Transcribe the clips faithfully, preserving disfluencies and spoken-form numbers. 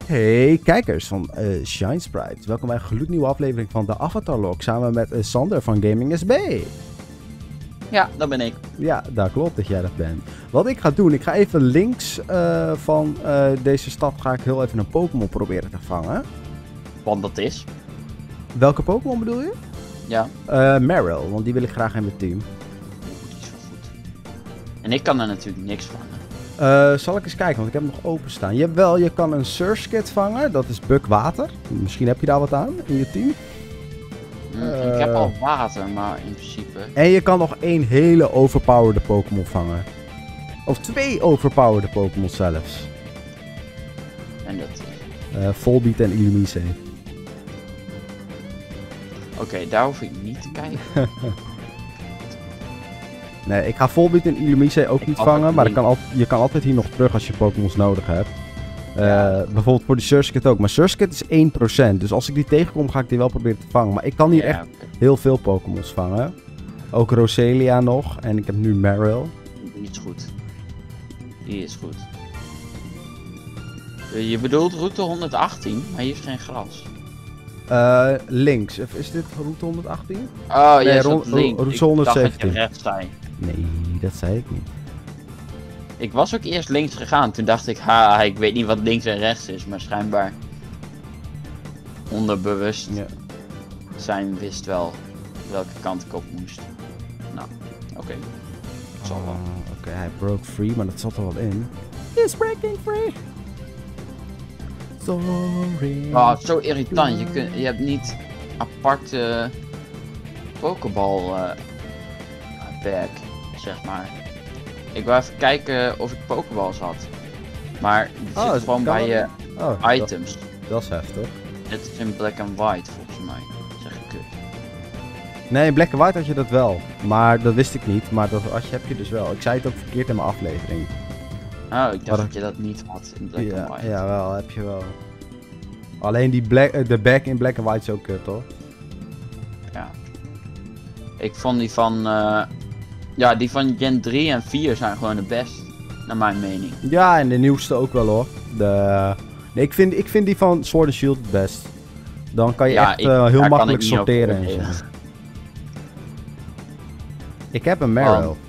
Hey kijkers van uh, Shine Sprite, welkom bij een gloednieuwe aflevering van de Avatar Log samen met uh, Sander van Gaming S B. Ja, dat ben ik. Ja, dat klopt dat jij dat bent. Wat ik ga doen, ik ga even links uh, van uh, deze stad ga ik heel even een Pokémon proberen te vangen. Want dat is? Welke Pokémon bedoel je? Ja. Uh, Marill, want die wil ik graag in mijn team. Die is wel goed. En ik kan er natuurlijk niks vangen. Uh, zal ik eens kijken, want ik heb hem nog openstaan. Jawel, je kan een Surskit vangen, dat is Buk Water. Misschien heb je daar wat aan in je team. Mm, uh, ik heb al water, maar in principe... En je kan nog één hele overpowerde Pokémon vangen. Of twee overpowerde Pokémon zelfs. En dat is... Uh, Volbeat en Illumise. Oké, okay, daar hoef ik niet te kijken. Nee, ik ga Volbeat en Illumise ook niet vangen, maar kan al, je kan altijd hier nog terug als je Pokémons nodig hebt. Uh, ja. Bijvoorbeeld voor die Surskit ook, maar Surskit is één procent, dus als ik die tegenkom ga ik die wel proberen te vangen. Maar ik kan hier ja, echt okay. heel veel Pokémons vangen. Ook Roselia nog, en ik heb nu Marill. Die is goed. Die is goed. Je bedoelt route honderdachttien, maar hier is geen gras. Uh, links, is dit route honderdachttien? Oh, nee, ja, rond, links. route honderdzeventien. Ik dacht dat je rechts zei. Nee, dat zei ik niet. Ik was ook eerst links gegaan, toen dacht ik, ha, ik weet niet wat links en rechts is, maar schijnbaar onderbewust ja. zijn wist wel welke kant ik op moest. Nou, oké. Okay. Oh, oké, okay, hij broke free, maar dat zat er wel in. He's breaking free! Sorry. Oh, zo irritant. Je, kun, je hebt niet aparte Pokéball uh, bag, zeg maar. Ik wou even kijken of ik Pokéballs had. Maar het oh, zit gewoon bij je oh, items. Dat, dat is heftig. Het is in black and white volgens mij. Zeg ik kut. Nee, in black and white had je dat wel. Maar dat wist ik niet. Maar dat had je, heb je dus wel. Ik zei het ook verkeerd in mijn aflevering. Oh, ik dacht maar dat je dat niet had in black ja, and white. Ja, wel, heb je wel. Alleen die black, de bag in black and white is ook kut, hoor. Ja. Ik vond die van... Uh, ja, die van Gen drie en vier zijn gewoon de best. Naar mijn mening. Ja, en de nieuwste ook wel, hoor. De... Nee, ik vind, ik vind die van Sword and Shield het best. Dan kan je ja, echt ik, uh, heel makkelijk sorteren en zo. Ik heb een Marill. Oh.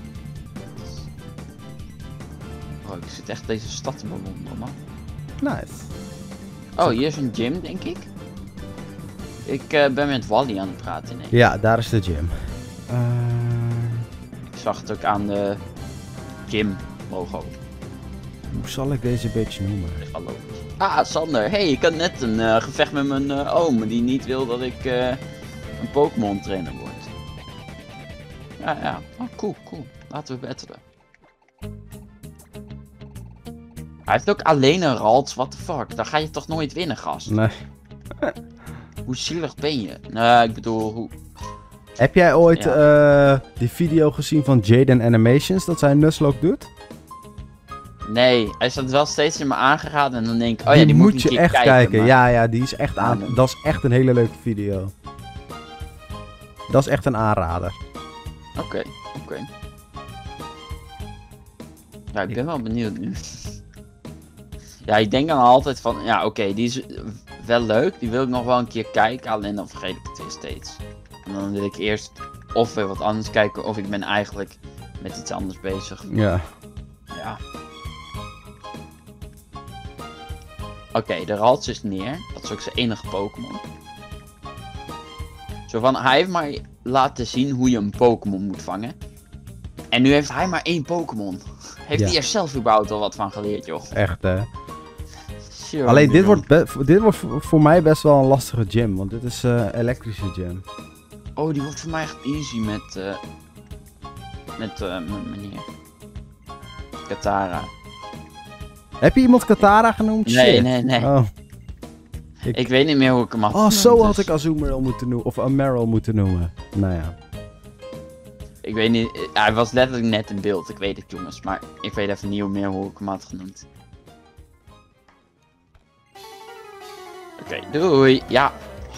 oh, ik zit echt deze stad te bewonderen, man. Nice. Oh, hier is een gym, denk ik. Ik uh, ben met Wally aan het praten. Nee. Ja, daar is de gym. Uh... Ik zag het ook aan de gym logo. Hoe zal ik deze bitch noemen? Hallo. Ah, Sander. Hey, ik had net een uh, gevecht met mijn uh, oom die niet wil dat ik uh, een Pokémon trainer word. Ja, ja. Oh, cool, cool. Laten we battelen. Hij heeft ook alleen een Ralts, what the fuck. Dan ga je toch nooit winnen, gast? Nee. Hoe zielig ben je? Nee, ik bedoel, hoe... Heb jij ooit ja. uh, die video gezien van Jaden Animations, dat zij een Nuzlocke doet? Nee, hij staat wel steeds in me aangeraden en dan denk ik, oh die ja, die moet moet je een echt kijken. kijken. Maar... Ja, ja, die is echt aan... Ja, dat is echt een hele leuke video. Dat is echt een aanrader. Oké, okay, oké. Okay. Ja, ik ben wel benieuwd nu. Ja, ik denk dan altijd van, ja oké, okay, die is wel leuk, die wil ik nog wel een keer kijken, alleen dan vergeet ik het weer steeds. En dan wil ik eerst of weer wat anders kijken, of ik ben eigenlijk met iets anders bezig. Ja. Ja. Oké, okay, de Ralts is neer, dat is ook zijn enige Pokémon. Zo van, hij heeft maar laten zien hoe je een Pokémon moet vangen. En nu heeft hij maar één Pokémon. Heeft ja. hij er zelf überhaupt al wat van geleerd, joh? Echt, hè? Sure, alleen dit wordt, dit wordt voor mij best wel een lastige gym, want dit is een uh, elektrische gym. Oh, die wordt voor mij echt easy met, uh, met uh, meneer Katara. Heb je iemand Katara genoemd? Nee, Shit. nee, nee. Oh. Ik... ik weet niet meer hoe ik hem had. Oh, zo dus... had ik Azumarill moeten noemen, of Marill moeten noemen. Nou ja. Ik weet niet, hij was letterlijk net in beeld, ik weet het jongens, maar ik weet even niet meer hoe ik hem had genoemd. Oké, okay, doei, ja.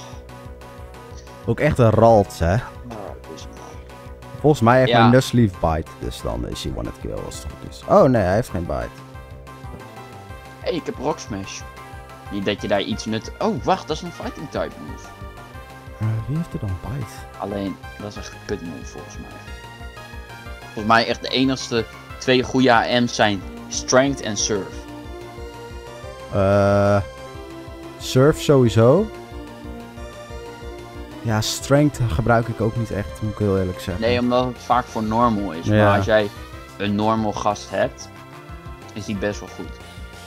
Ook echt een Ralts, hè? Volgens mij heeft hij ja. een Nuzleaf bite, dus dan is hij one hit kill als het goed is. Oh nee, hij heeft geen bite. Hé, hey, ik heb Rock Smash. Niet dat je daar iets nut... Oh, wacht, dat is een fighting type move. Uh, wie heeft er dan bite? Alleen, dat is echt een kut move volgens mij. Volgens mij echt de enigste twee goede A M's zijn strength en surf. Uh, surf sowieso. Ja, strength gebruik ik ook niet echt, moet ik heel eerlijk zeggen. Nee, omdat het vaak voor normal is. Ja. Maar als jij een normal gast hebt, is die best wel goed.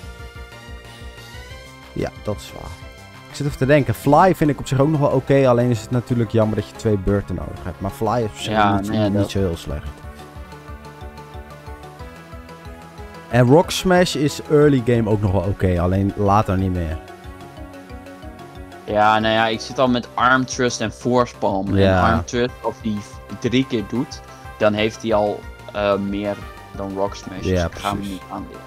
Ja, dat is waar. Ik zit even te denken, Fly vind ik op zich ook nog wel oké, okay, alleen is het natuurlijk jammer dat je twee beurten nodig hebt. Maar Fly is op zich Ja, niet, nee, niet dat... zo heel slecht. En Rock Smash is early game ook nog wel oké, okay, alleen later niet meer. Ja, nou ja, ik zit al met Arm Thrust en Force Palm. Ja. En Arm Thrust, als die drie keer doet, dan heeft hij al uh, meer dan Rock Smash. Ja, dus ik ga hem precies. niet aanleren.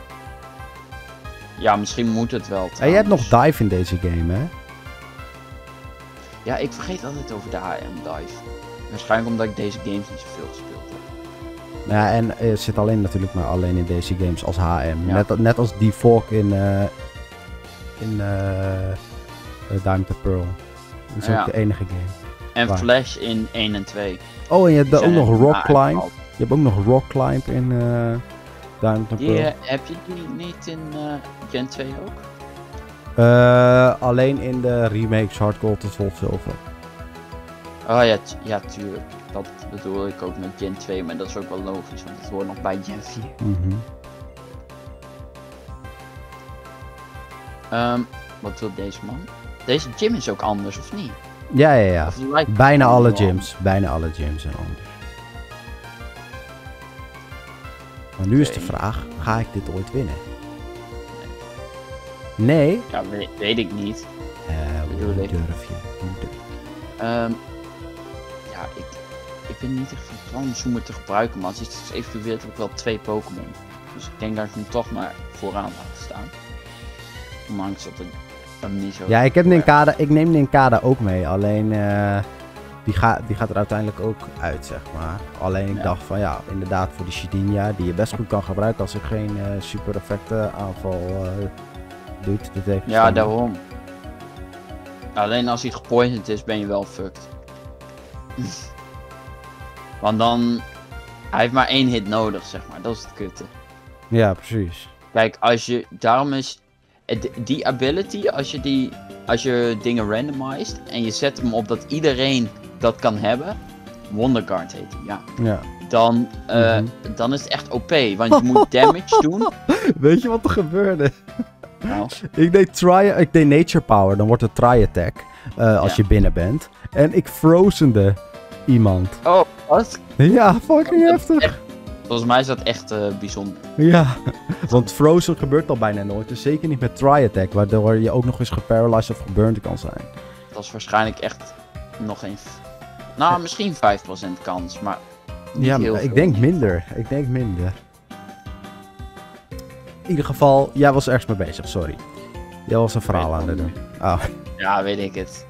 Ja, misschien moet het wel. En je hebt nog trouwens. dive in deze game, hè? Ja, ik vergeet altijd over de H M dive. Waarschijnlijk omdat ik deze games niet zoveel gespeeld heb. Nou ja, en het zit alleen natuurlijk maar alleen in deze games als H M. Ja. Net, net als die Fork in, uh, in uh, Diamond and Pearl. Dat is Ja. ook de enige game. En Waar? Flash in één en twee. Oh, en je hebt Die ook zijn nog echt Rock na- Climb. echt Je hebt ook nog Rock Climb in uh, Diamond and Die, Pearl. uh, heb je die niet in uh, Gen twee ook? Uh, alleen in de remakes Hard Gold tot Soul Silver. Oh ja, t- ja, tuurlijk. Dat bedoel ik ook met Gen twee, maar dat is ook wel logisch, want het hoort nog bij Gen vier. Mm-hmm. Um, wat wil deze man? Deze gym is ook anders, of niet? Ja, ja, ja. Of het lijkt Bijna wel alle anders. gyms. Bijna alle gyms zijn anders. Maar nu is de Oké. vraag, ga ik dit ooit winnen? Nee? Ja, weet, weet ik niet. Eh, Bedoel hoe ik. durf je? Hoe durf je? Um, ja, ik, ik ben niet echt van plan om Zoomer te gebruiken, maar als je het evalueert heb ik wel twee Pokémon. Dus ik denk dat ik hem toch maar vooraan laat staan. Ondanks dat ik hem niet zo... Ja, ik, heb Ninkada, ik neem Ninkada ook mee, alleen uh, die, ga, die gaat er uiteindelijk ook uit, zeg maar. Alleen ik Ja. dacht van ja, inderdaad voor die Shidinia, die je best goed kan gebruiken als er geen uh, super effecten aanval uh, doet. De tegenstander. Ja, daarom. Alleen als hij gepoisoned is, ben je wel fucked. Want dan... Hij heeft maar één hit nodig, zeg maar. Dat is het kutte. Ja, precies. Kijk, als je... Daarom is... het- Die ability, als je die... Als je dingen randomized en je zet hem op dat iedereen dat kan hebben... Wonder Guard heet hij, ja. Ja. Dan, uh, Mhm. dan is het echt O P. Want je moet damage doen. Weet je wat er gebeurde? Nou, Ik deed, try, ik deed Nature Power, dan wordt het Try Attack uh, als Ja. je binnen bent. En ik frozende iemand. oh, wat? Ja, fucking Dat- heftig. Volgens mij is dat echt uh, bijzonder. Ja, want frozen gebeurt al bijna nooit. Dus zeker niet met Try Attack, waardoor je ook nog eens geparalyzed of geburnt kan zijn. Dat is waarschijnlijk echt nog een... f- Nou, misschien vijf procent kans, maar... niet Ja, heel maar ik veel. denk minder. Ik denk minder. In ieder geval, jij was ergens mee bezig, sorry. Jij was een verhaal weet aan het het doen. Oh. Ja, weet ik het.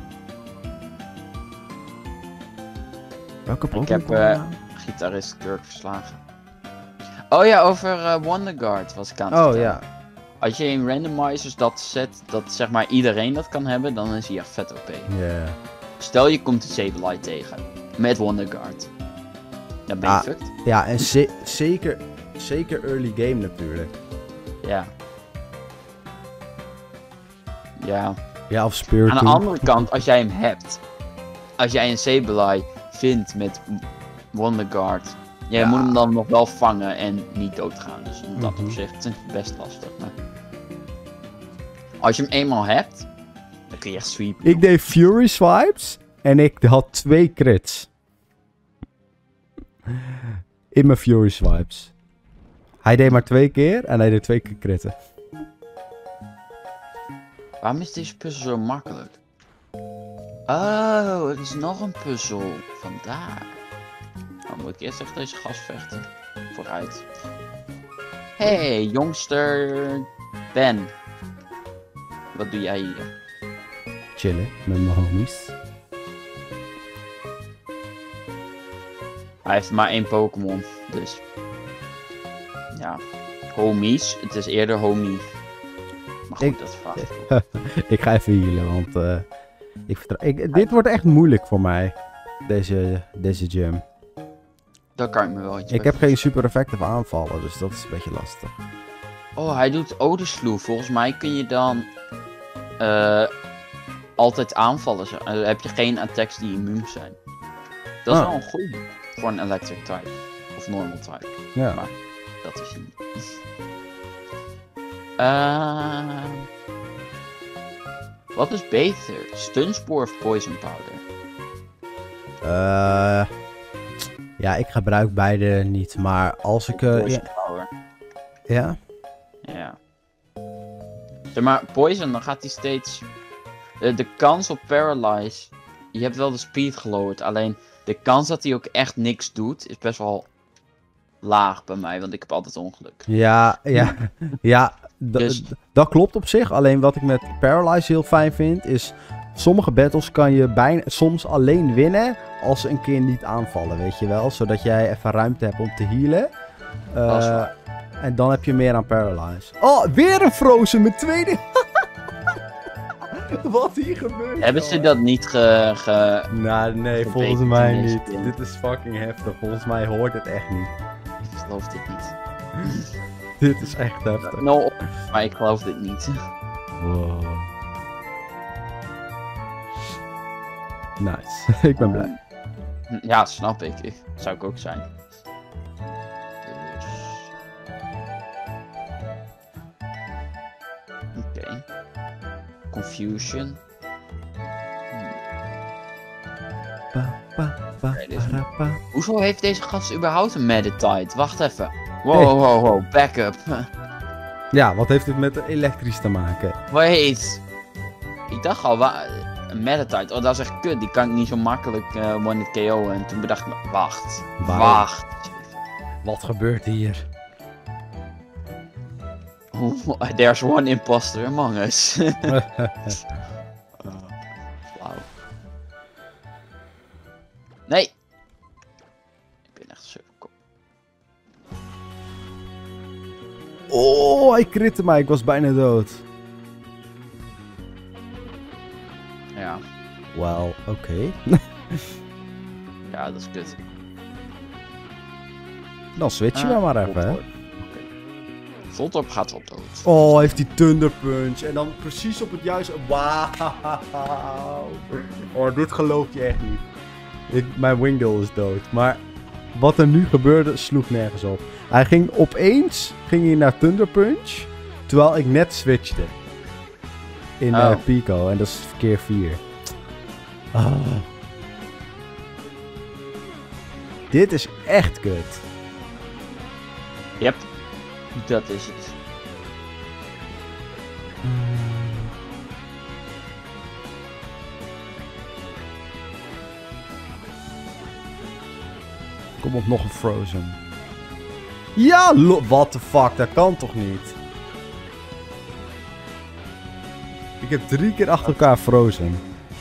Welke Ik Pokémon heb kwam er uh, nou? gitarist Kirk verslagen. Oh ja, over uh, Wonder Guard was ik aan het Oh vertellen. ja. Als je in randomizers dat zet, dat zeg maar iedereen dat kan hebben, dan is hij echt vet O P. Ja. Stel je komt de Sableye tegen, met Wonder Guard. Dan ben je Ah. fucked. Ja, en ze zeker, zeker early game natuurlijk. Ja. Ja. Ja, of Spirit. Aan de andere kant, als jij hem hebt, als jij een Sableye vindt met Wonder Guard, jij Ja. moet hem dan nog wel vangen en niet doodgaan. Dus in dat Mhm. opzicht is het best lastig. Maar als je hem eenmaal hebt, dan kun je echt sweepen. Ik deed Fury Swipes en ik had twee crits. In mijn Fury Swipes. Hij deed maar twee keer en hij deed twee keer critten. Waarom is deze puzzel zo makkelijk? Oh, het is nog een puzzel. Vandaar. Dan moet ik eerst echt deze gas vechten. Vooruit. Hey, jongster Ben. Wat doe jij hier? Chillen met mijn homies. Hij heeft maar één Pokémon, dus. Ja. Homies, het is eerder homie. Maar goed, Ik- dat vraagt. Ik ga even healen, want uh, ik vertrouw... Ik, dit wordt echt moeilijk voor mij. Deze, deze gym. Daar kan ik me wel iets Ik bij heb geen super effectieve aanvallen, dus dat is een beetje lastig. Oh, hij doet Odesloe. Volgens mij kun je dan eh, altijd aanvallen. Zo. Dan heb je geen attacks die immuun zijn. Dat is Ah. wel een goeie voor een electric type. Of normal type. Ja. Maar dat is hij niet. Eh, wat is beter? Stunspore of poison powder? Uh, ja, ik gebruik beide niet, maar als ik... Uh, Poison ja, power. ja? Ja. Zeg maar, poison, dan gaat hij steeds... De, de kans op paralyze... Je hebt wel de speed gelowerd, alleen de kans dat hij ook echt niks doet, is best wel laag bij mij, want ik heb altijd ongeluk. Ja, ja, ja, d- Dus- d- dat klopt op zich. Alleen wat ik met Paralyze heel fijn vind, is... Sommige battles kan je bijna soms alleen winnen als ze een keer niet aanvallen, weet je wel? Zodat jij even ruimte hebt om te healen. Uh, Dat is waar. en dan heb je meer aan Paralyze. Oh, weer een Frozen met tweede... Wat hier gebeurt. Hebben ze jongen. dat niet ge... ge... Nou, nee, Verbeterd volgens in mij deze niet. game? Dit is fucking heftig. Volgens mij hoort het echt niet. Ik geloof dit niet. Dit is echt heftig. No, maar ik geloof dit niet. Wow. Nice. Ik ben blij. Ja, snap ik. ik. Zou ik ook zijn. Dus... Oké. Okay. Confusion. Pa, pa, pa, Oké, dit is- para, pa. Hoezo heeft deze gast überhaupt een meditite? Wacht even. Wow, Hey. wow, wow, back up. Ja, wat heeft dit met elektrisch te maken? Wait. Ik dacht al, wa- een meditite. Oh, dat is echt kut. Die kan ik niet zo makkelijk uh, one-hit K O'en. En toen bedacht ik me, wacht. Waarom? Wacht. Wat gebeurt hier? Oh, there's one imposter among us. Wauw. Nee. Ik ben echt zo kop. Oh, hij kritte mij. Ik was bijna dood. Ja. Wel, oké. Ja, dat is kut. Dan switchen we Ah, maar even, hè. Voltorp. Oké. Voltorp gaat wel dood. Oh, heeft die Thunder Punch. En dan precies op het juiste... Wauw. Oh, dit geloof je echt niet. Ik, mijn Wingdale is dood. Maar wat er nu gebeurde, sloeg nergens op. Hij ging opeens ging hij naar Thunder Punch. Terwijl ik net switchte. In Oh. eh, Pico. En dat is keer vier. Ah. Dit is echt kut. Yep. Dat is het. Kom op, nog een Frozen. Ja, lo- what the fuck, dat kan toch niet? Ik heb drie keer achter elkaar Frozen.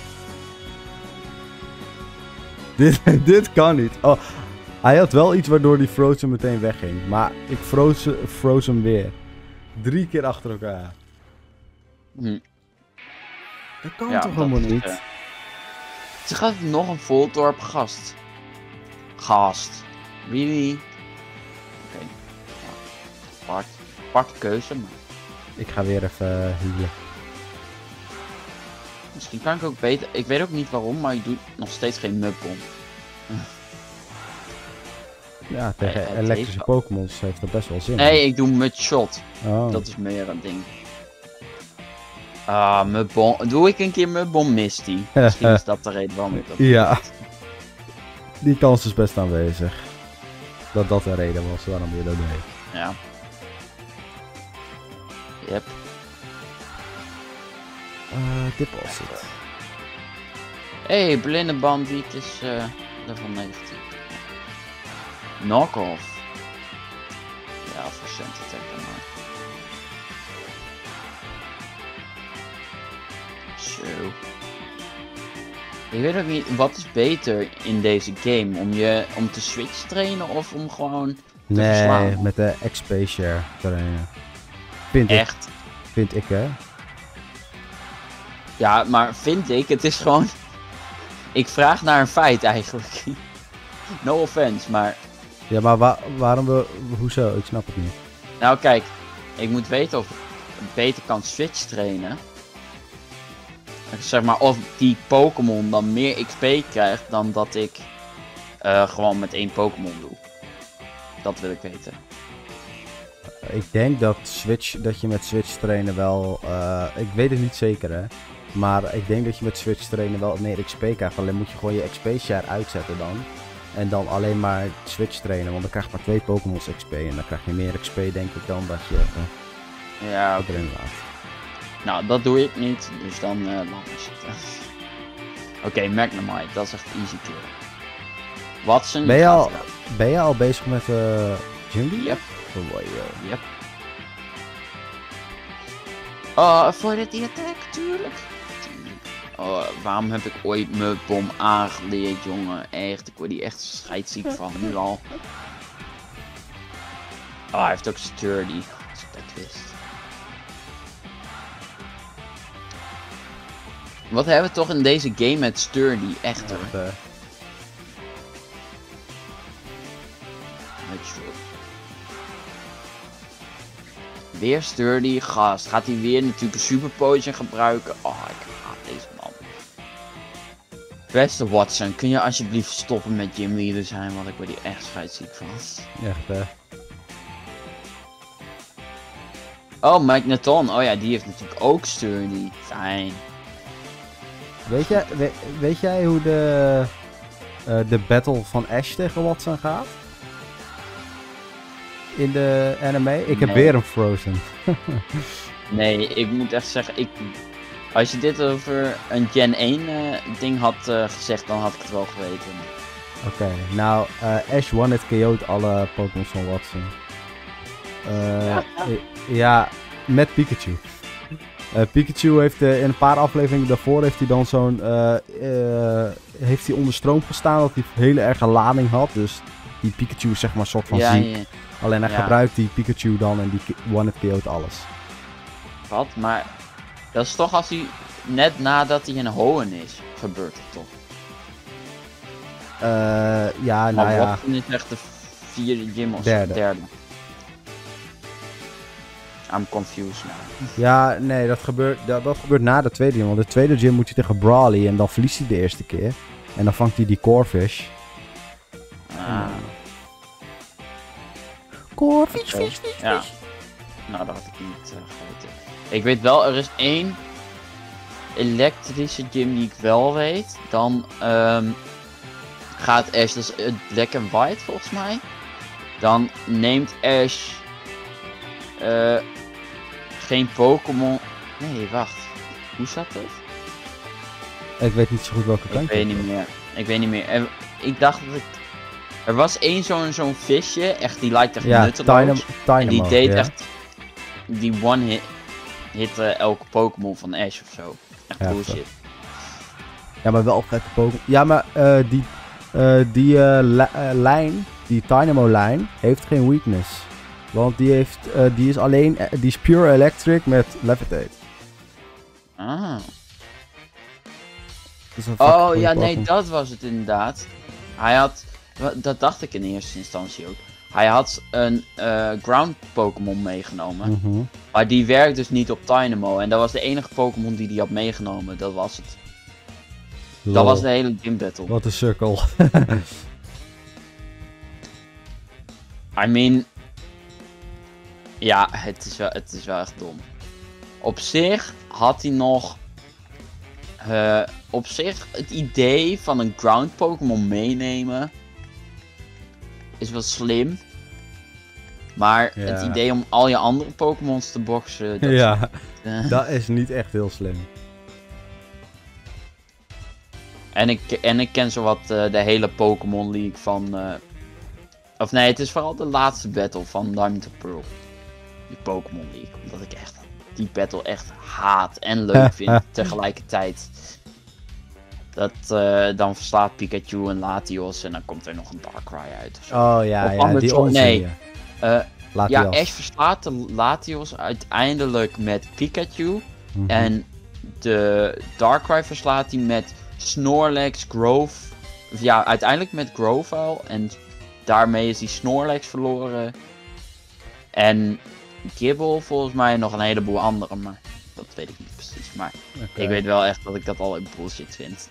Dit, dit kan niet. Oh, hij had wel iets waardoor die Frozen meteen wegging. Maar ik frozen, frozen weer. Drie keer achter elkaar. Hm. Dat kan Ja, toch dat helemaal is, niet? eh, Ze gaat nog een Voltorp gast. Gast. Really? Oké. Okay. Ja. Apart. Aparte keuze, maar Ik ga weer even uh, healen. misschien kan ik ook beter. Ik weet ook niet waarom, maar ik doe nog steeds geen mudbomb. Ja, tegen het elektrische heeft- Pokémons heeft dat best wel zin. Nee, ik doe mudshot. Oh. Dat is meer een ding. Ah, mudbomb. Doe ik een keer mudbomb Misty? Misschien is dat de reden waarom ik dat doe. Ja. Die kans is best aanwezig. Dat dat de reden was waarom je dat deed. Ja. Yep. Uh, dit was het. Hey, blinde bandiet is uh, level negentien. Knock-off. Ja, voor cent attack dan maar. Zo. Ik weet ook niet, wat is beter in deze game? Om je om te switch trainen of om gewoon te Nee, verslaan? met de X P share trainen. Vind ik. Echt? Vind ik, hè. Ja, maar vind ik, het is gewoon... Ik vraag naar een feit eigenlijk. No offense, maar... Ja, maar wa waarom we... Hoezo? Ik snap het niet. Nou kijk, ik moet weten of ik beter kan Switch trainen. Zeg maar, of die Pokémon dan meer X P krijgt dan dat ik uh, gewoon met één Pokémon doe. Dat wil ik weten. Ik denk dat Switch, dat je met Switch trainen wel... Uh, ik weet het niet zeker, hè. Maar ik denk dat je met Switch trainen wel meer X P krijgt. Alleen moet je gewoon je X P share uitzetten dan. En dan alleen maar Switch trainen. Want dan krijg je maar twee Pokémon's X P. En dan krijg je meer X P denk ik dan dat je uh, ja, okay. erin laat. Nou, dat doe ik niet. Dus dan uh, laat me zitten. Oké, okay, Magnemite. Dat is echt easy kill. Watson. Ben je al, ben je al bezig met uh, Gym Leader? Yep. Oh, boy, uh. Yep. Oh, voor de attack, tuurlijk. Oh, waarom heb ik ooit mijn bom aangeleerd, jongen? Echt, ik word hier echt scheidsziek van, nu al. Oh, hij heeft ook sturdy, als ik dat wist. Wat hebben we toch in deze game met sturdy, echt hoor. Ja, uh... Weer sturdy, gast. Gaat hij weer natuurlijk een super potion gebruiken? Oh, ik haat deze man. Beste Watson, kun je alsjeblieft stoppen met Gym Leader zijn, want ik word hier echt scheidsziek van. Echt, hè. Oh, Magneton. Oh ja, die heeft natuurlijk ook sturdy. Fijn. Weet jij, weet, weet jij hoe de, uh, de battle van Ash tegen Watson gaat? In de anime? Ik heb nee. weer een Frozen. Nee, ik moet echt zeggen, ik... Als je dit over een Gen één uh, ding had uh, gezegd, dan had ik het wel geweten. Oké, okay, nou, uh, Ash one-hit K O'd alle Pokémon van Watson. Uh, ja, ja. ja, met Pikachu. Uh, Pikachu heeft uh, in een paar afleveringen daarvoor heeft hij dan zo'n uh, uh, heeft hij onder stroom gestaan dat hij een hele erge lading had. Dus die Pikachu is zeg maar een soort van ja, ziek. Ja. Alleen hij ja. gebruikt die Pikachu dan en die one-hit K O'd alles. Wat? Maar dat is toch als hij net nadat hij in Hoenn is, gebeurt het toch? Uh, ja, maar nou ja. Maar Watson is echt de vierde gym of derde. derde. I'm confused now. Ja, nee, dat gebeurt, dat, dat gebeurt na de tweede gym. Want de tweede gym moet hij tegen Brawly en dan verliest hij de eerste keer. En dan vangt hij die Corphish. Ah. Corphish, okay. fish, fish, ja. fish. Nou, dat had ik niet uh, geweten. Ik weet wel, er is één elektrische gym die ik wel weet. Dan um, gaat Ash, dat is het Black and White volgens mij. Dan neemt Ash uh, geen Pokémon. Nee, wacht. Hoe zat het? Ik weet niet zo goed welke kant. Ik weet niet meer. Ik weet niet meer. En ik dacht dat ik... Er was één zo'n zo'n visje, echt die lijkt echt ja, nutteloos. Dynamo, Dynamo, en die deed ja. echt... Die one hit... hitte elke Pokémon van Ash of zo. Echt ja, bullshit. Zo. Ja, maar wel vette Pokémon. Ja, maar uh, die, uh, die uh, li uh, lijn, die Dynamo lijn, heeft geen weakness. Want die heeft, uh, die is alleen, uh, die is pure electric met levitate. Ah. Oh, ja, nee, Pokémon. Dat was het inderdaad. Hij had, dat dacht ik in eerste instantie ook. Hij had een uh, ground Pokémon meegenomen. Mm-hmm. Maar die werkt dus niet op Dynamo. En dat was de enige Pokémon die hij had meegenomen. Dat was het. Lol. Dat was de hele gym battle. Wat een sukkel. I mean... Ja, het is, wel, het is wel echt dom. Op zich had hij nog... Uh, op zich het idee van een ground Pokémon meenemen... is wel slim. Maar ja. Het idee om al je andere Pokémons te boxen... Dat ja, is, uh... dat is niet echt heel slim. En ik, en ik ken zowat uh, de hele Pokémon League van... Uh... Of nee, het is vooral de laatste battle van Diamond and Pearl. Die Pokémon League. Omdat ik echt die battle echt haat en leuk vind tegelijkertijd. Dat uh, dan verslaat Pikachu en Latios en dan komt er nog een Darkrai uit. Of zo. Oh ja, of ja die nee. onzin, Uh, Latias. Ja, Ash verslaat de Latios uiteindelijk met Pikachu. Mhm. En de Darkrai verslaat hij met Snorlax, Grove. Of ja, uiteindelijk met Grovyle. En daarmee is die Snorlax verloren. En Gible volgens mij en nog een heleboel andere. Maar dat weet ik niet precies. Maar Okay. ik weet wel echt dat ik dat al bullshit vind.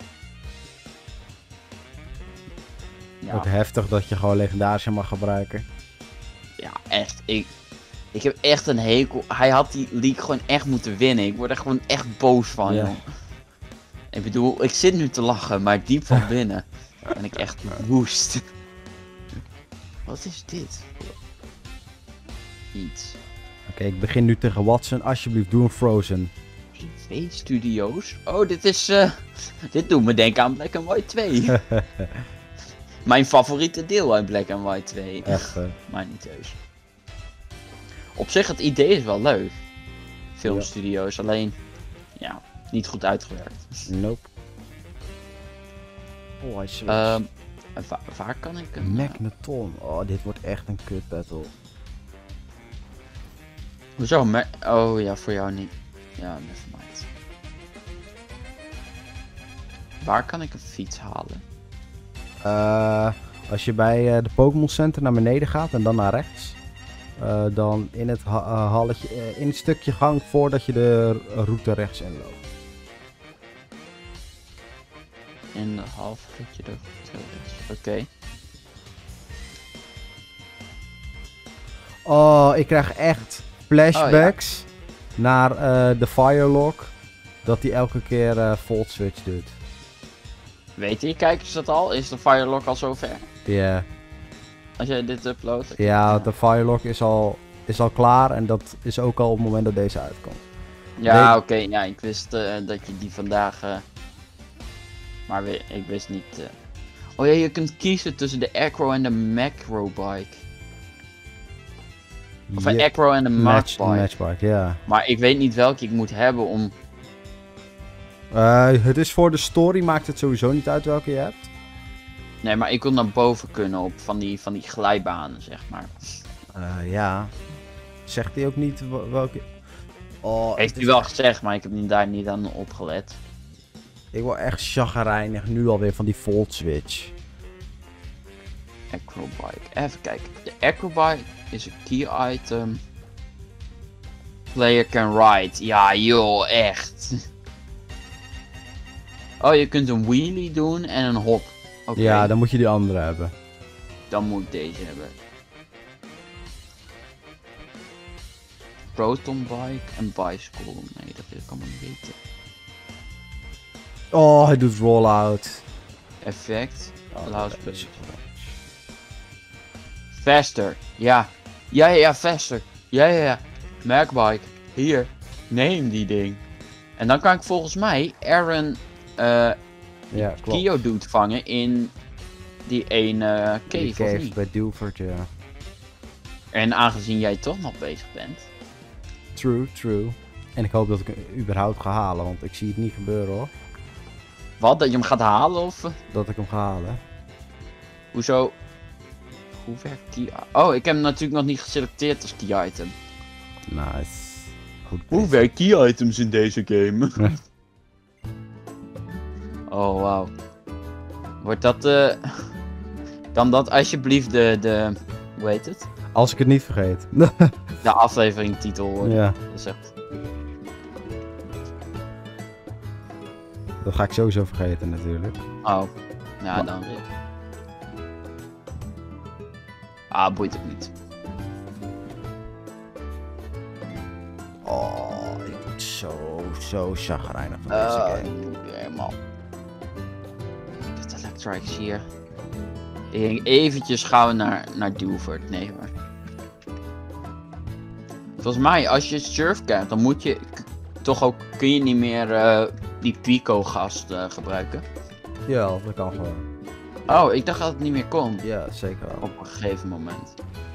Ja, Ook heftig dat je gewoon legendarische mag gebruiken. ja echt. Ik, ik heb echt een hekel. Hij had die league gewoon echt moeten winnen. Ik word er gewoon echt boos van, Ja. joh. Ik bedoel, ik zit nu te lachen, maar diep van binnen ben ik echt woest. Wat is dit? Iets. Oké, okay, ik begin nu tegen Watson. Alsjeblieft, doe een Frozen. Privé Studios? Oh, dit is... Uh, dit doet me denken aan Black and White twee. Mijn favoriete deel uit Black and White twee. Echt, uh... maar niet heus. Op zich, het idee is wel leuk. Filmstudio's, ja. Alleen... Ja, niet goed uitgewerkt. Nope. Oh, hij switch. Um, waar, waar kan ik hem... Magneton. Oh, dit wordt echt een kut battle. Hoezo? Ma oh ja, voor jou niet. Ja, nevermind. Waar kan ik een fiets halen? Uh, als je bij uh, de Pokémon Center naar beneden gaat en dan naar rechts. Uh, dan in het ha uh, halletje, uh, in het stukje gang voordat je de route rechts inloopt. In de half je de route rechts. Oké. Okay. Oh, ik krijg echt flashbacks oh, ja. naar uh, de Firelock. Dat hij elke keer uh, Volt Switch doet. Weet je, kijkers dat al? Is de Firelock al zover? Ja. Yeah. Als jij dit uploadt? Ja, ja, de Firelock is al, is al klaar en dat is ook al op het moment dat deze uitkomt. Ja, oké. Okay, ja, ik wist uh, dat je die vandaag... Uh... Maar we, ik wist niet... Uh... Oh ja, je kunt kiezen tussen de Acro en de Macrobike. Of een Acro en de Matchbike. Matchbike, ja. Maar ik weet niet welke ik moet hebben om... Uh, het is voor de story, maakt het sowieso niet uit welke je hebt. Nee, maar ik wil naar boven kunnen op van die, van die glijbanen, zeg maar. Uh, ja. Zegt hij ook niet welke... Oh, heeft hij wel gezegd, maar ik heb daar niet aan opgelet. Ik word echt chagrijnig nu alweer van die Volt Switch. Acrobike. Even kijken. De Acrobike is een key item. Player can ride. Ja joh, echt. Oh, je kunt een wheelie doen en een hop. Okay. Ja, dan moet je die andere hebben. Dan moet ik deze hebben. Proton bike en bicycle. Nee, dat wil ik allemaal niet weten. Oh, hij doet rollout. Effect. Oh, faster. Ja. Ja, ja, ja, faster. Ja, ja, ja. Macbike. Hier. Neem die ding. En dan kan ik volgens mij Aaron... Uh, ja, klopt. Geodude vangen in die ene cave, die cave of niet? bij Dewford, ja. En aangezien jij toch nog bezig bent. True, true. En ik hoop dat ik hem überhaupt ga halen, want ik zie het niet gebeuren hoor. Wat? Dat je hem gaat halen of? Dat ik hem ga halen. Hoezo? Hoe werkt die? Oh, ik heb hem natuurlijk nog niet geselecteerd als key item. Nice. Goed. Hoe werkt key items in deze game? Oh, wauw. Wordt dat uh... kan dat alsjeblieft de, de... Hoe heet het? Als ik het niet vergeet. De afleveringtitel worden. Ja. Dat is echt... Dat ga ik sowieso vergeten natuurlijk. Oh. Ja, dan weer. Ah, boeit ook niet. Oh, ik word zo, zo chagrijnig van Uh, deze game. helemaal. Het Electrike is hier. Ik denk eventjes gaan we naar, naar Dewford. Nee hoor. Volgens mij, als je surf krijgt, dan moet je toch ook, kun je niet meer uh, die Pico gast uh, gebruiken. Ja, dat kan gewoon. Oh, ik dacht dat het niet meer kon. Ja, zeker wel. Op een gegeven moment.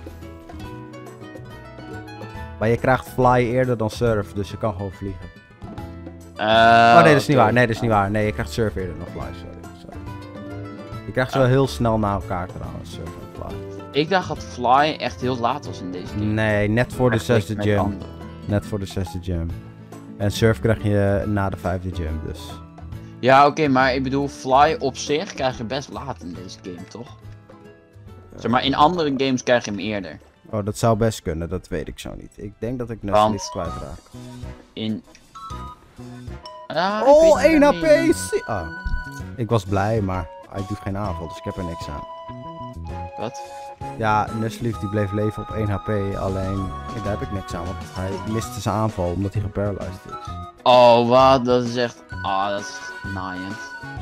Maar je krijgt fly eerder dan surf, dus je kan gewoon vliegen. Uh, oh nee, dat is niet okay. waar. Nee, dat is niet waar. Nee, je krijgt surf eerder dan fly, sorry. sorry. Je krijgt ze wel heel snel na elkaar trouwens, surf en fly. Ik dacht dat Fly echt heel laat was in deze game. Nee, net voor de zesde Met gym. andere. Net voor de zesde gym. En Surf krijg je na de vijfde gym, dus. Ja, oké, okay, maar ik bedoel, Fly op zich krijg je best laat in deze game, toch? Zeg maar, in andere games krijg je hem eerder. Oh, dat zou best kunnen, dat weet ik zo niet. Ik denk dat ik net Want... niet kwijtraak. In... Ah, oh, één H P! Niet. Ah. Ik was blij, maar hij doet geen aanval, dus ik heb er niks aan. Wat? Ja, Nuzleaf die bleef leven op één H P, alleen daar heb ik niks aan, want hij miste zijn aanval omdat hij geparalyzed is. Oh, wat? Dat is echt... Ah, oh, dat is naaiend.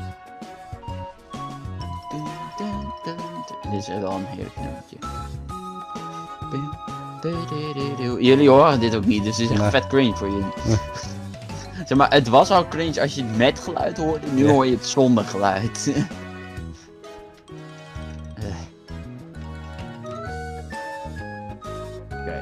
Dit is wel een heerlijk nummertje. Jullie horen dit ook niet, dus het is echt nee. vet cringe voor jullie. Nee. Zeg maar, het was al cringe als je het met geluid hoorde, nu ja. hoor je het zonder geluid. Oké.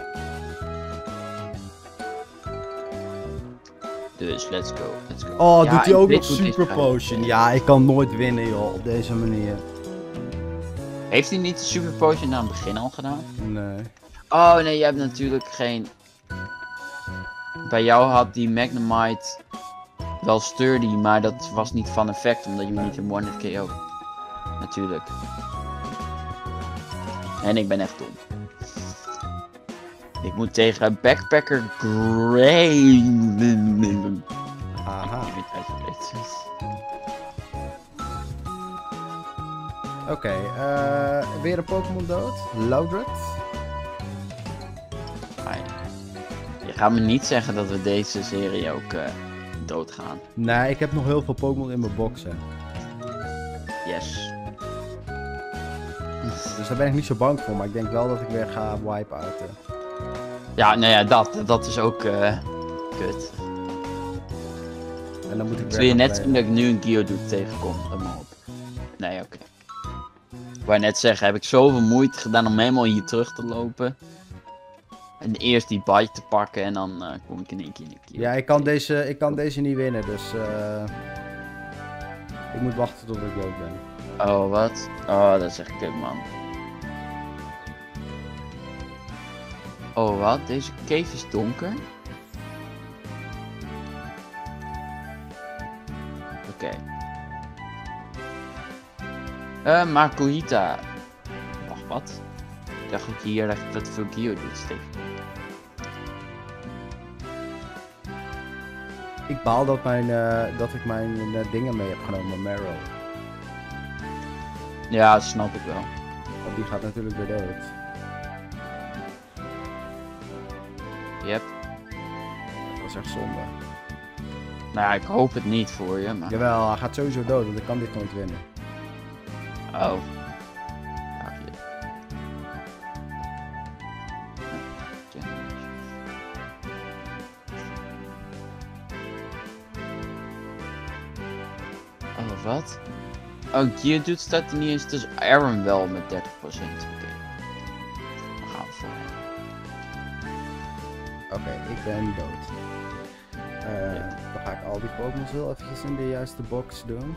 Dus, let's go, let's go. Oh, ja, doet hij ook nog doet Super Potion? Ja, ik kan nooit winnen joh, op deze manier. Heeft hij niet de Super Potion aan het begin al gedaan? Nee. Oh nee, je hebt natuurlijk geen... Bij jou had die Magnemite wel sturdy, maar dat was niet van effect omdat je hem niet in one-hit K O. Natuurlijk. En ik ben echt dom. Ik moet tegen Backpacker Grey. Haha. Oké, okay, uh, weer een Pokémon dood. Loudred. Je gaat me niet zeggen dat we deze serie ook uh, doodgaan. Nee, ik heb nog heel veel Pokémon in mijn boxen. Yes. Dus daar ben ik niet zo bang voor, maar ik denk wel dat ik weer ga wipe-outen. Ja, nou ja, dat, dat is ook uh, kut. En dan moet ik weer. Zul je net zien dat ik nu een Geodude tegenkom? Let maar op. Nee, oké. Okay. Ik wou net zeggen, heb ik zoveel moeite gedaan om helemaal hier terug te lopen. En eerst die bite te pakken en dan uh, kom ik in één keer in de Geodude. Ja, ik kan, deze, ik kan deze niet winnen, dus uh, ik moet wachten tot ik dood ben. Oh, wat? Oh, dat is echt kut, man. Oh, wat? Deze cave is donker? Oké. Okay. Uh, Makuhita. Wacht, wat? Ik dacht ook hier dat dat veel Geodudes tegen. Ik baal dat, mijn, uh, dat ik mijn uh, dingen mee heb genomen, Marrow. Ja, dat snap ik wel. Want die gaat natuurlijk weer dood. Yep. Dat was echt zonde. Nou ja, ik hoop het niet voor je, maar... Jawel, hij gaat sowieso dood, want ik kan dit nooit winnen. Oh. Oh, wat? Oh, Geodude staat er niet eens tussen. Aaron wel met dertig procent. Oké. Okay. Dan gaan we voor hem. Oké, okay, ik ben dood. Uh, ja. Dan ga ik al die Pokémon wel eventjes in de juiste box doen.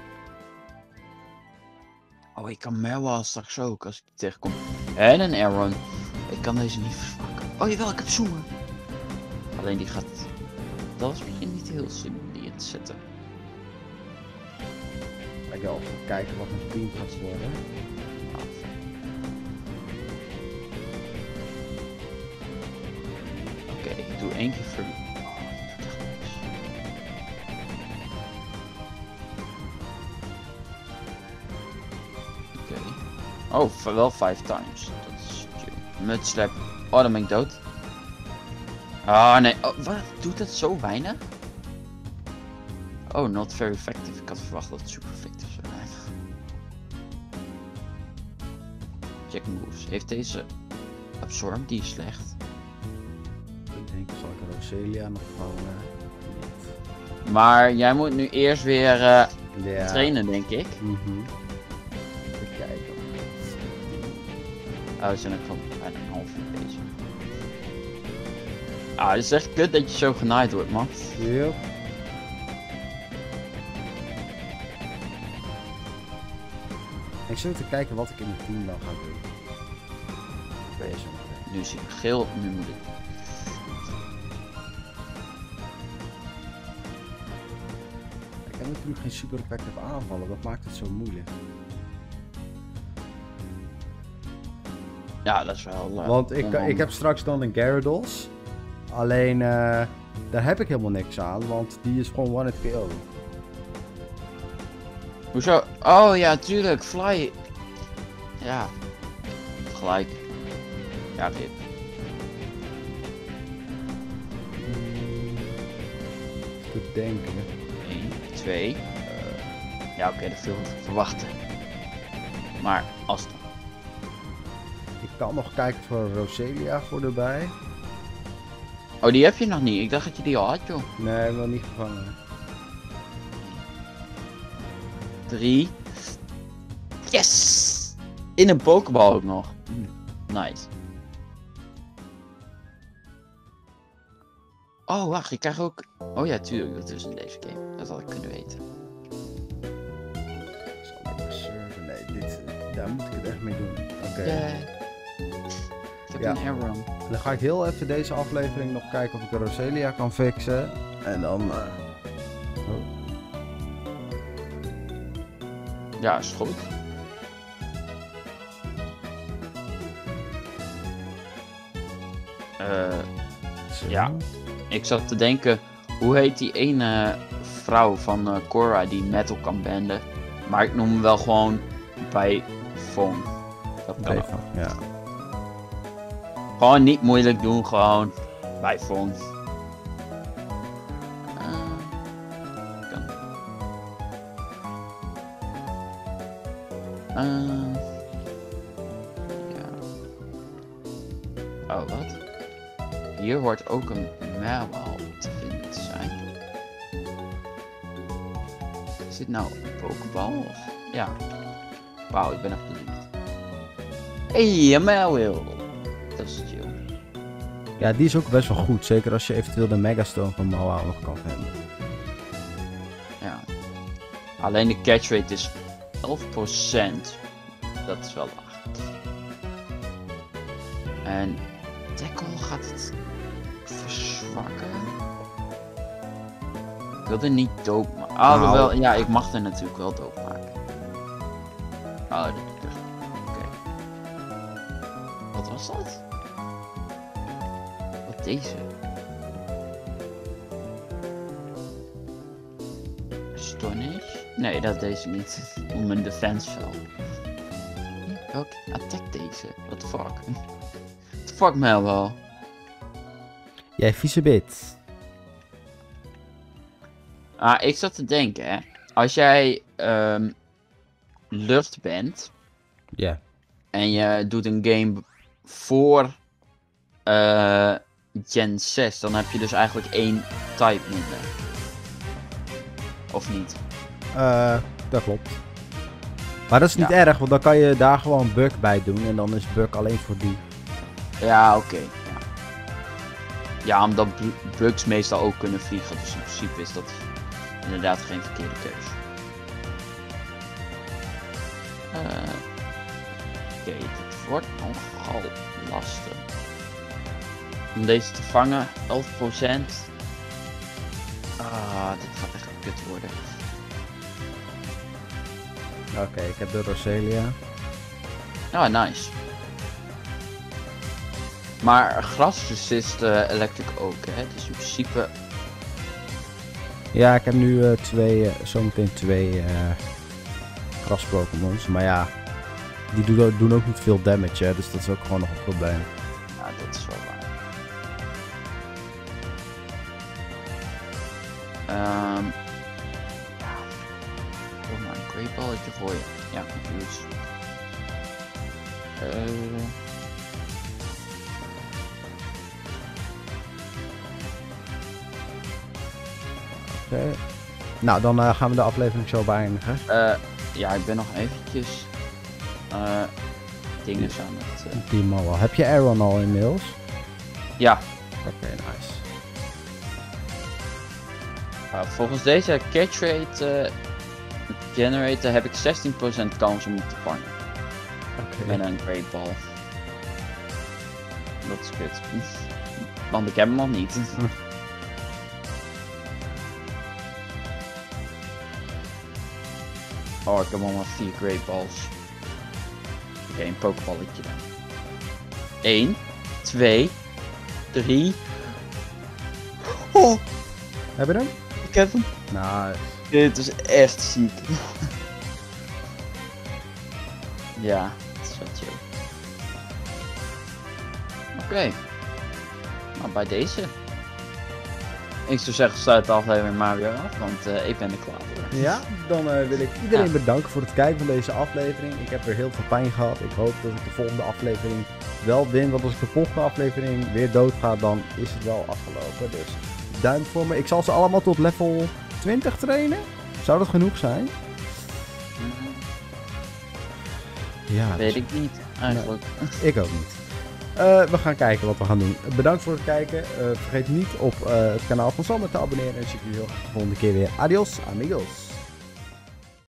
Oh, ik kan Merwa straks ook als ik die tegenkom. En een Aaron. Ik kan deze niet versmaken. Oh jawel, ik heb Zoomer. Alleen die gaat... Dat was misschien niet heel slim om die in te zetten. Ik ga even kijken wat mijn team gaat worden. Oké, okay, ik doe één keer voor... Oh, wel vijf times. Dat is chill. Mudslap. Oh, dan ben ik dood. Ah, oh, nee. Oh, wat? Doet het zo weinig? Oh, not very effective. Ik had verwacht dat het super effectief zou zijn. Check moves. Heeft deze Absorb? Die is slecht. Ik denk, zal ik Roselia nog vangen? Niet. Maar jij moet nu eerst weer uh, ja. trainen, denk ik. Mm-hmm. Even kijken. Oh, we zijn ook van bijna een half uur bezig. Ah, het is echt kut dat je zo genaaid wordt, man. Yep. Ik zit te kijken wat ik in mijn team dan ga doen. ben je zo meteen. Nu zie ik geel, nu moet ik... Ik heb natuurlijk geen super effectieve aanvallen, dat maakt het zo moeilijk. Ja, dat is wel... Uh, Want ik, onhandig. ik heb straks dan een Gyarados. Alleen, uh, daar heb ik helemaal niks aan, want die is gewoon one hit K O. Hoezo? Oh ja, tuurlijk, Fly. Ja. Gelijk. Ja, rip. Te denken. één, twee. Uh, ja, oké, okay, dat viel te verwachten. Maar, als dan. Ik kan nog kijken voor Roselia voor erbij. Oh, die heb je nog niet. Ik dacht dat je die al had, joh. Nee, wel niet gevangen. Drie. Yes! In een pokeball ook nog. Mm. Nice. Oh, wacht, ik krijg ook... Oh ja, tuurlijk, dat is in deze game. Dat had ik kunnen weten. Zal ik maar surfen? Nee, dit, daar moet ik het echt mee doen. Oké. Okay. Yeah. Ik heb ja. een error. Dan ga ik heel even deze aflevering nog kijken of ik de Roselia kan fixen. En dan... Uh... Oh. Ja, is goed. Uh, ja, ik zat te denken, hoe heet die ene vrouw van uh, Korra die metal kan benden? Maar ik noem hem wel gewoon bij Fong. Dat kan ook. Ja. Gewoon niet moeilijk doen, gewoon bij Fong. Uh, ja. Oh, wat? Hier hoort ook een Mawile te vinden te zijn. Is dit nou een Pokeball? Of? Ja. Wauw, ik ben echt benieuwd. Hey, een Mawile! Dat is chill. Ja, die is ook best wel goed. Zeker als je eventueel de Megastone van Mawile nog kan vinden. Ja. Alleen de catch rate is elf procent. Dat is wel laag. En tackle gaat het verzwakken. Ik wilde niet dood maken. Ah, nou. wel, ja, ik mag er natuurlijk wel dood maken. Oh, dat doe ik echt. Oké. Okay. Wat was dat? Wat deze? Astonish? Nee, dat deze niet. Om mijn defense fel. Welke attack deze? What the fuck? What the fuck, Melbo? Jij vieze bit. Ah, ik zat te denken, hè. Als jij um, lucht bent. Ja. Yeah. En je doet een game voor uh, Gen zes. Dan heb je dus eigenlijk één type minder. Of niet? Uh, dat klopt. Maar dat is niet ja. erg, want dan kan je daar gewoon Bug bij doen. En dan is Bug alleen voor die. Ja, oké. Okay. Ja. ja, omdat bugs meestal ook kunnen vliegen. Dus in principe is dat inderdaad geen verkeerde keuze. Uh, oké, okay, dit wordt nogal lastig. Om deze te vangen, elf procent. Ah, dit gaat echt kut worden. Oké, okay, ik heb de Roselia. Ah, nice. Maar grasresist uh, electric ook, hè? Dus in principe... Ja, ik heb nu uh, twee, uh, zometeen twee uh, gras Pokémons. Maar ja, die doen, doen ook niet veel damage, hè? Dus dat is ook gewoon nog een probleem. Ja, dat is wel waar. Um, ja. Oh, maar een great balletje gooien. Ja, confused. Uh... Oké. Okay. Nou, dan uh, gaan we de aflevering zo beëindigen. Uh, ja, ik ben nog eventjes uh, dingen aan het... Uh... Die al. Heb je Aaron al inmiddels? Ja. Oké, okay, nice. Uh, volgens deze catch rate uh, generator heb ik zestien procent kans om te vangen. Okay. Met een great ball. Dat is kut. Want ik heb hem nog niet. Oh, ik heb al maar vier Great Balls. Oké, okay, een pokeballetje dan. één, twee, drie. Oh! Heb je hem? Ik heb hem. Nice. Dit is echt ziek. Ja, dat is wel chill. Oké. Okay. Nou, bij deze. Ik zou zeggen, sluit de aflevering maar weer af, want uh, ik ben er klaar voor. Ja, dan uh, wil ik iedereen ja. bedanken voor het kijken van deze aflevering. Ik heb er heel veel pijn gehad. Ik hoop dat ik de volgende aflevering wel win. Want als ik de volgende aflevering weer dood ga, dan is het wel afgelopen. Dus duim voor me. Ik zal ze allemaal tot level twintig trainen. Zou dat genoeg zijn? Ja, weet ik niet, eigenlijk. Nee, ik ook niet. Uh, we gaan kijken wat we gaan doen. Bedankt voor het kijken. Uh, vergeet niet op uh, het kanaal van Sander te abonneren. En zie ik jullie de volgende keer weer. Adios, amigos.